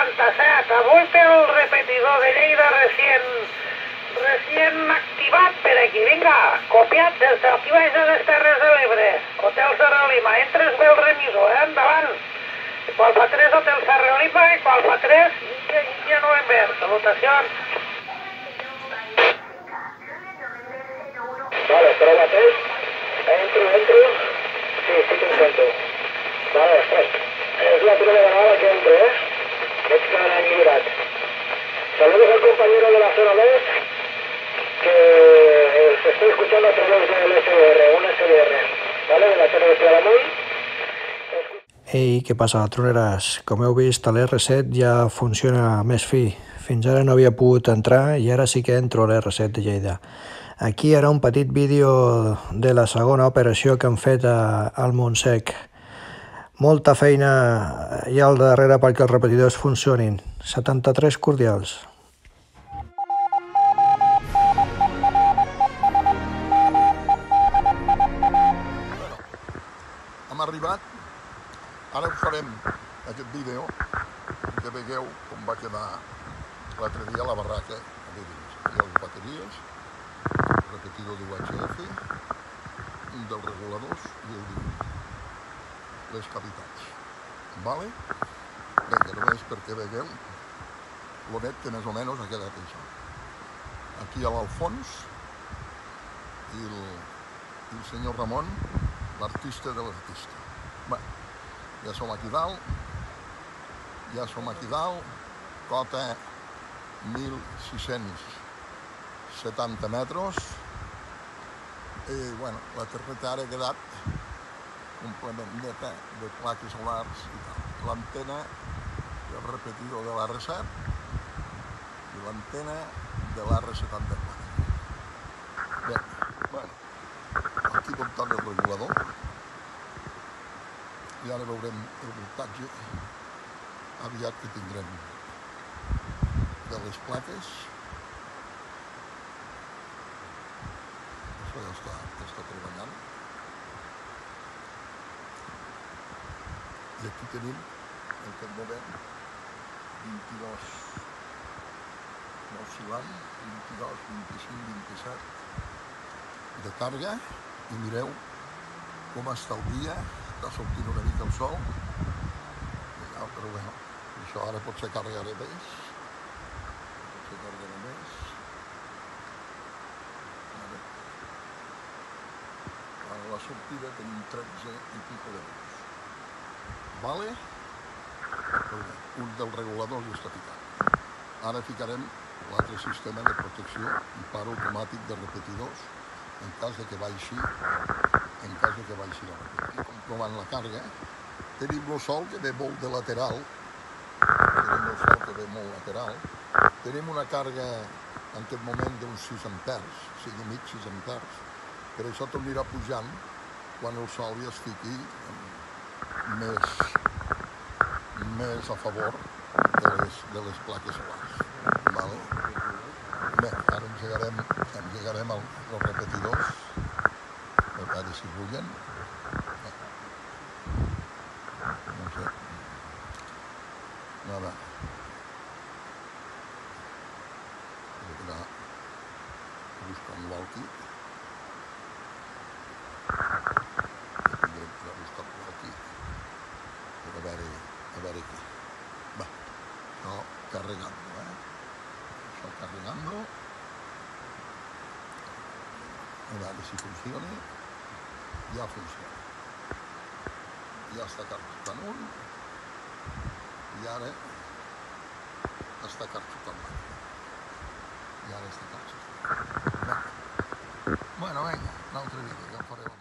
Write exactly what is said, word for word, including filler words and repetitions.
noranta-set, avui té el repetidor de Lleida recient, recient activat per aquí. Vinga, copiat des d'aquí baix de les Terres de l'Ebre, Hotel Serra Lima, entres bé el remisor, eh? Endavant. Qual fa tres, Hotel Serra Lima, i qual fa tres, ja, ja no hem vist. Salutacions. Vale, prova tres. Entro, entro. Sí, sí que encuentro. Vale, pues, es la primera vegada que entro, ¿eh? Veig que l'han lliurat. Saludos al compañero de la zona dos, que se estoy escuchando a través del S D R, un S D R, ¿vale? De la Torre de Claramunt. Ei, què passa, troneres? Com heu vist, l'R set ja funciona més fi. Fins ara no havia pogut entrar i ara sí que entro a l'R set de Lleida. Aquí ara un petit vídeo de la segona operació que han fet a, al Montsec. Molta feina hi ha al darrere perquè els repetidors funcionin. setanta-tres cordials. Hem arribat. Ara us farem aquest vídeo que veieu com va quedar l'altre dia a la barraca. Aquí hi ha les bateries, el repetidor d'U H F, un dels reguladors i el divuit. Les cavitats. Vale? Vinga, només perquè veieu lo net que més o menys ha quedat això. Aquí a l'Alfons i el, i el senyor Ramon, l'artista de l'artista. Bé, ja som aquí dalt, ja som aquí dalt, cota mil sis-cents setanta metres, i bueno, la terreta ara ha quedat complement neta de plaques solars i tal. L'antena del repetidor de l'R set i l'antena de l'R setanta-quatre. Bé, bueno, aquí comptant el regulador i ara veurem el voltatge aviat que tindrem de les plaques. Això ja està, ja està treballant. I aquí tenim en aquest moment vint-i-dos, no oscil·lant, vint-i-dos, vint-i-cinc, vint-i-set de càrrega, i mireu com està el dia, està sortint una mica el sol, ja, però bueno, això ara potser carregaré més, potser carregaré més, ara, a la sortida tenim tretze i pico d'euros. Vale? Un dels reguladors ja està ficat. Ara ficarem l'altre sistema de protecció i paro automàtic de repetidors en cas de que baixi, en cas de que baixi la repetició. Comprovant la càrrega, tenim el sol que ve molt de lateral, tenim el sol que ve molt lateral, tenim una càrrega en aquest moment d'uns sis ampers, cinc i mig, sis ampers, per això tornarà pujant quan el sol ja es fiqui més, més a favor de les, de les plaques solars. Vale? Bé, ara engegarem, engegarem el, els repetidors, a veure si bullen. No sé. A veure. He d'anar buscant l'alqui. A veure aquí. Va, això carregando, eh? Això carregando. A veure si funciona. Ja funciona. Ja està carregant un. I ara està carregant l'altre. I ara està carregant. Bueno, vinga, un altre vídeo, ja en faré.